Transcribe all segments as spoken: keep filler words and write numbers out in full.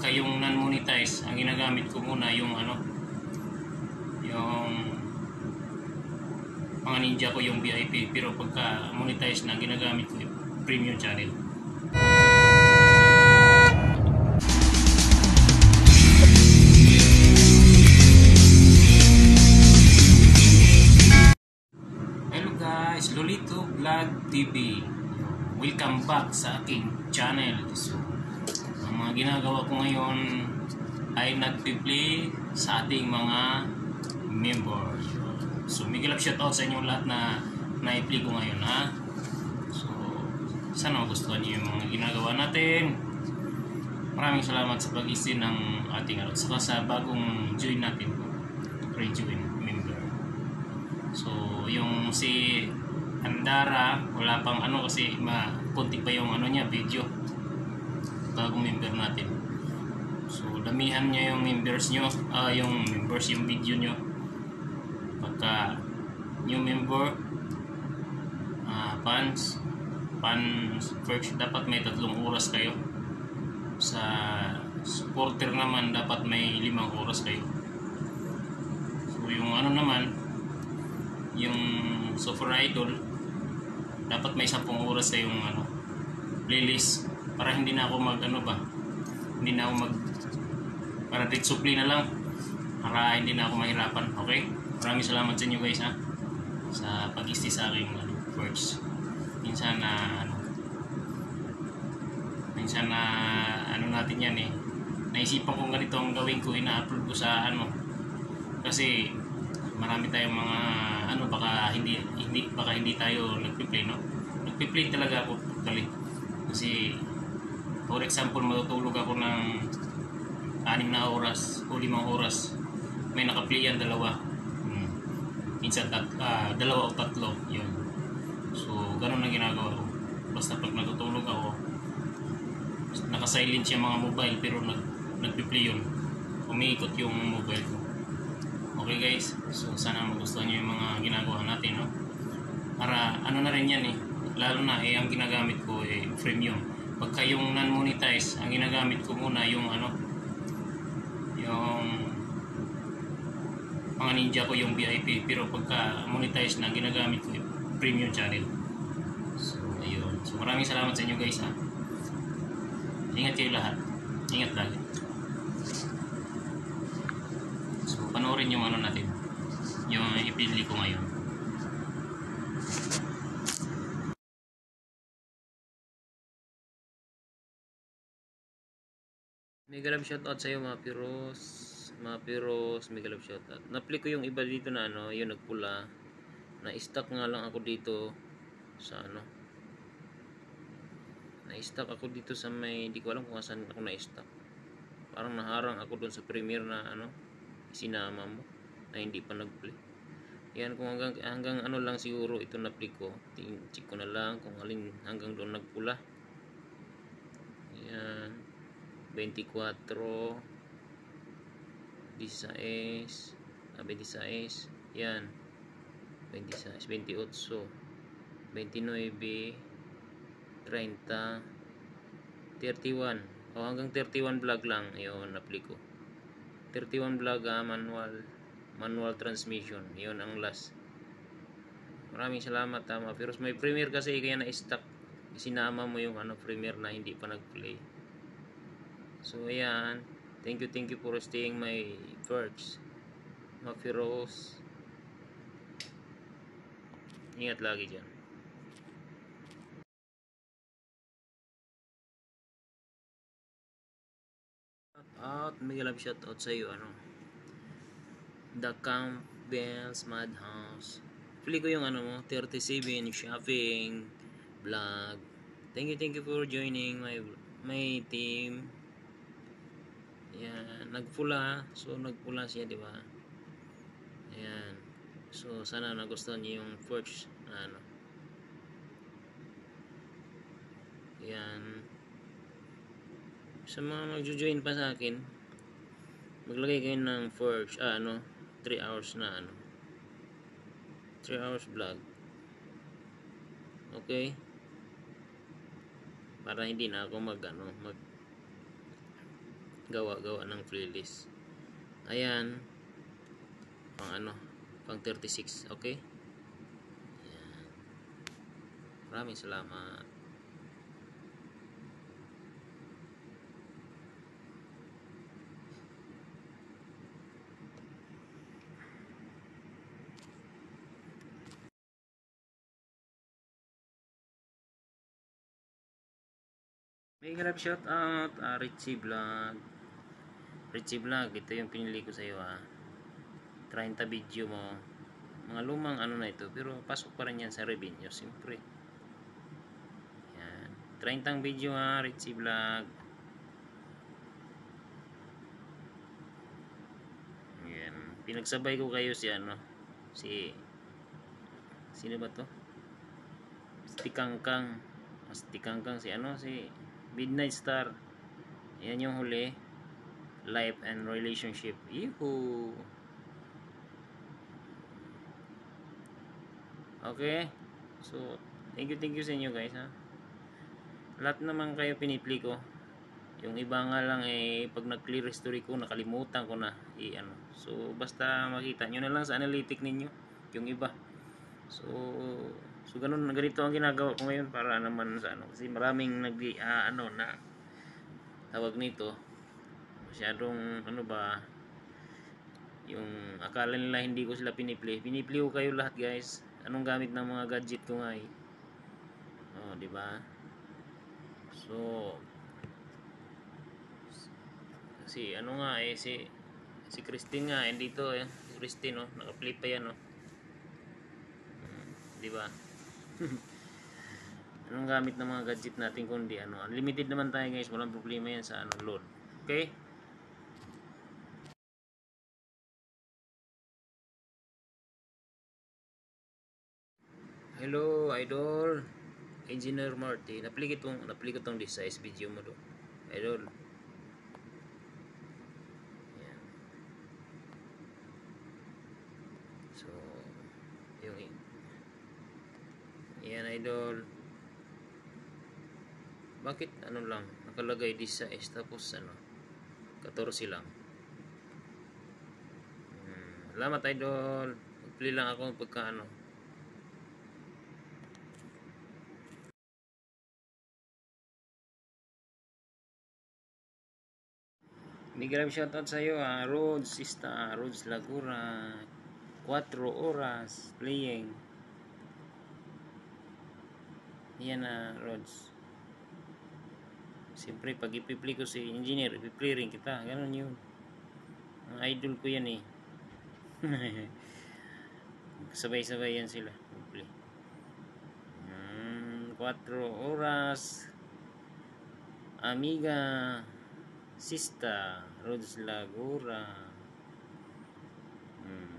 Pagka yung non-monetize, ang ginagamit ko muna yung ano, yung mga ninja ko yung V I P, pero pagka monetize na, ginagamit ko yung premium channel. Hello guys, Lolito Vlog T V. Welcome back sa aking channel. So, ang mga ginagawa ko ngayon ay nagpi-play sa ating mga members. So, may galap shoutout sa inyong lahat na na-play ko ngayon, ha. So, sana magustuhan niyo yung mga ginagawa natin. Maraming salamat sa pag-isin ng ating ano, saka sa bagong join natin, rejoin member. So, yung si Andara, wala pang ano kasi ma konti pa yung ano niya, video. Bagong member natin. So, damihan niyo yung members niyo, ah, yung members yung video niyo. Pagka new member, ah, fans, fans first, dapat may tatlong oras kayo. Sa supporter naman, dapat may limang oras kayo. So, yung ano naman, yung Super Idol, dapat may sampung oras sa yung ano, playlist, para hindi na ako mag ano ba, hindi na ako mag para direct supply na lang, para hindi na ako mahirapan. Okay, maraming salamat sa inyo guys, ha, sa pag-isti sa aking ano, works. Minsan na ano, minsan na ano natin yan eh, naisipan kong ganito ang gawin ko, ina-upload ko sa ano, kasi marami tayong mga ano, baka hindi hindi baka hindi tayo nagpi-play, no? Nagpi-play talaga ako actually. Kasi for example, matutulog ako ng anim na oras o limang oras. May naka-play yan dalawa. Hmm. Minsan tat, uh, dalawa o tatlo, yun. So, ganun ang ginagawa ko. Basta pag natutulog ako, naka-silent yung mga mobile, pero nag nagpi-play yun. Umiikot yung mobile ko. Okay guys, so sana magustuhan nyo yung mga ginagawa natin, no? Para ano na rin yan eh, lalo na eh ang ginagamit ko eh premium. Pagka yung non-monetize, ang ginagamit ko muna yung ano, yung mga ninja ko yung V I P, pero pagka monetize na, ginagamit ko yung premium channel. So ayun, so maraming salamat sa inyo guys, ha. Ingat kayo lahat, ingat lagi. Panoorin yung ano natin, yung ipili ko ngayon. Mega love shoutout sa iyo mga piros, mga piros, mega love shoutout. Na-play ko yung iba dito na ano, yung nagpula. Na-stuck nga lang ako dito sa ano. Na-stuck ako dito sa may, di ko alam kung saan ako na-stuck. Parang naharang ako doon sa premiere na ano, sinama mo na hindi pa nag-play. Yan, kung hanggang hanggang ano lang siguro ito na play ko. Check ko na lang kung alin hanggang doon nagpula. Yan. twenty-four, sixteen, twenty-six, yan. twenty-six, twenty-eight, twenty-nine, thirty, thirty-one. O hanggang thirty-one vlog lang 'yon na-play ko. thirty-one vlog, ah, manual manual transmission, yon ang last. Maraming salamat, ha, mga piros. May premiere kasi kaya na-stuck, sinama mo yung ano premiere na hindi pa nag-play. So ayan, thank you thank you for staying my perks, mga piros. Ingat lagi dyan. Out, may love shoutout sa iyo, ano, The Campbell's Madhouse. Pili ko yung ano mo, thirty-seven shopping vlog. Thank you, thank you for joining my my team. Ayan, nagpula. So nagpula siya, di ba? Ayan. So sana nagustuhan niyo yung first ano. Ayan. Sa mga magjo-join pa sa akin, maglagay kayo ng first, ah, ano, three hours na ano, three hours vlog. Okay, para hindi na ako mag ano mag gawa-gawa ng playlist. Ayan, pang ano, pang thirty-six. Okay, ayan. Maraming salamat. May grab shout out, uh, Richie Vlog. Richie Vlog, ito yung pinili ko sa iyo, ah. thirty video mo. Mga lumang ano na ito, pero pasok pa rin yan sa revenue, siyempre. Yan. thirty video, ha, Richie Vlog. Yan. Pinagsabay ko kayo si ano, si sino ba to? Si Tikangkang. Mas Tikangkang si ano, si Midnight Star. Yan yung huli. Life and relationship. Yuhu. Okay. So, thank you, thank you sa inyo guys, ha. Lahat naman kayo pinipli ko. Yung iba nga lang eh, pag nag-clear history ko, nakalimutan ko na i ano. So, basta makita nyo na lang sa analytic ninyo yung iba. So, so ganun, ganito ang ginagawa ko ngayon para naman sa ano. Kasi maraming nag uh, ano na tawag nito. Masyadong ano ba, yung akala nila hindi ko sila pinipli. Pinipli ko kayo lahat guys. Anong gamit ng mga gadget ko nga eh. Oh, di ba? So, si ano nga eh, si si Christine nga, hindi to eh. Si Christine, oh, naka-flip pa yan, oh. Hmm, di ba? Anong gamit ng mga gadget natin kundi ano, unlimited naman tayo guys, walang problema yan sa ano, load. Okay? Hello, idol. Engineer Marty, napili ko tong napili ko tong size video mo do. Idol. Yan. So, yung yan idol. Bakit ano lang nakalagay size tapos ano fourteen lang. Hmm, salamat idol. Pili lang ako pagka ano. May grab shoutout sa iyo, ah, Roads Sista, Roads Lagura, four oras playing. Yan na, Roads. Siyempre, pag ipi-play ko si engineer, ipi-play rin kita. Ganun yun. Ang idol ko yan eh. Sabay-sabay yan sila. Play. Hmm, four oras. Amiga. Sista, Roads Lagura. Hmm.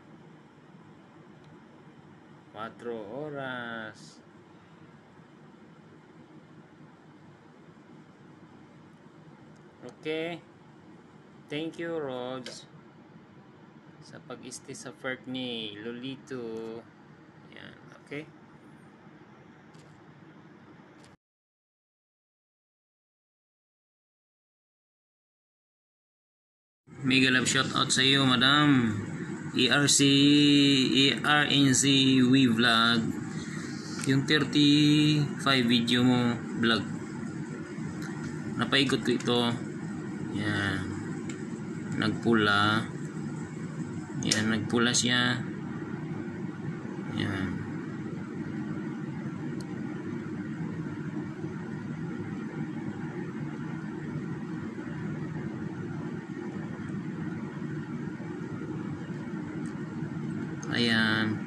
four oras. Okay. Thank you, Rods, sa pag-stay sa fert ni Lolito. Yan, okay. Mega love shout out sa iyo, madam. E R C E R N C We Vlog. Yung thirty-five video mo vlog. Napaigot ko ito. Yan. Nagpula. Yan, nagpula siya. Yan. Ayan.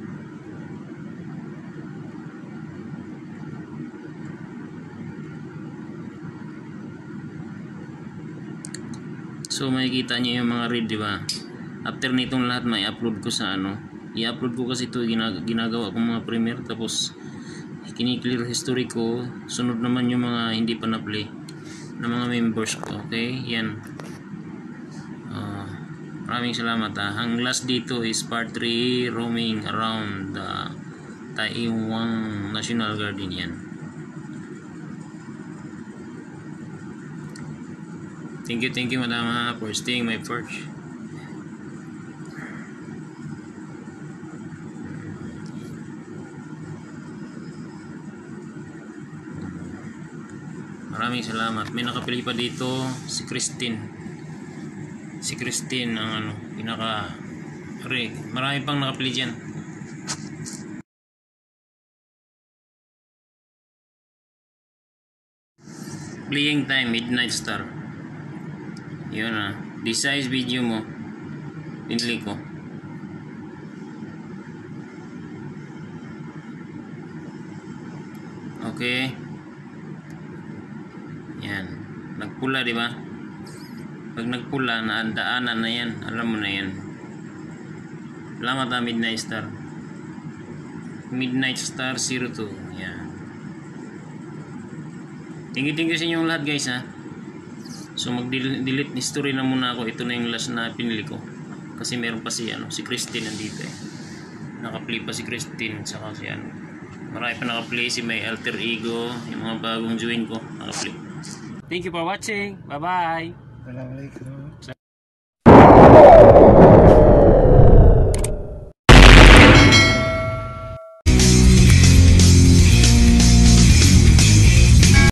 So makikita niyo yung mga read, di ba? After nitong lahat may upload ko sa ano. I-upload ko kasi ito ginag ginagawa kong mga premiere, tapos kini-clear history ko. Sunod naman yung mga hindi pa na-play ng mga members ko. Okay? Yan. Uh, maraming salamat, ha. Ang last dito is part three, roaming around the Taiwan National Garden. Yan. Thank you, thank you, madam, ha, for staying my porch. Maraming salamat. May nakapili pa dito si Christine. Si Christine ang ano, pinaka Rick. Marami pang nakapili dyan. Playing time, Midnight Star. Yun ah. This size video mo. Pinili ko. Okay. Yan. Nagpula, di ba? Pag nagpula, naandaanan na yan. Alam mo na yan. Salamat na Midnight Star. Midnight Star zero two. Yan. Thank you, thank you sa inyong lahat, guys, ha. So mag-delete history na muna ako. Ito na yung last na pinili ko. Kasi meron pa si ano, si Christine nandito eh. Naka-play pa si Christine saka si ano. Marami pa naka-play si may alter ego, yung mga bagong join ko, naka-play. Thank you for watching. Bye-bye. Assalamualaikum.